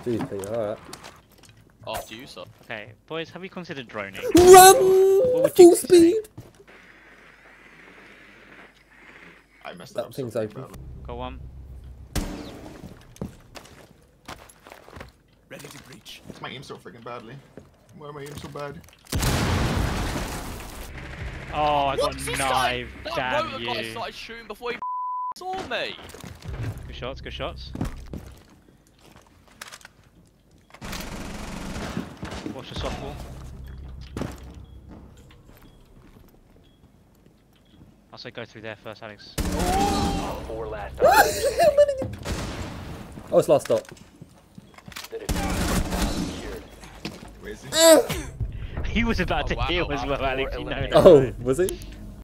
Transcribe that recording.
GP, alright. After you, sir. Okay, boys, have you considered droning? Run! Full speed! I messed That up. thing's so open. badly. Go on. Ready to breach. It's my aim so freaking badly. Why am I aim so bad? Oh, I got What's he knife. That Damn rotor guy you. started shooting before he saw me. Good shots, good shots. Watch the softball. I'll say go through there first, Alex. Four last Oh, it's last stop. Where is he? He was about to Oh, wow. heal as well, Alex. You know that. Oh, was he?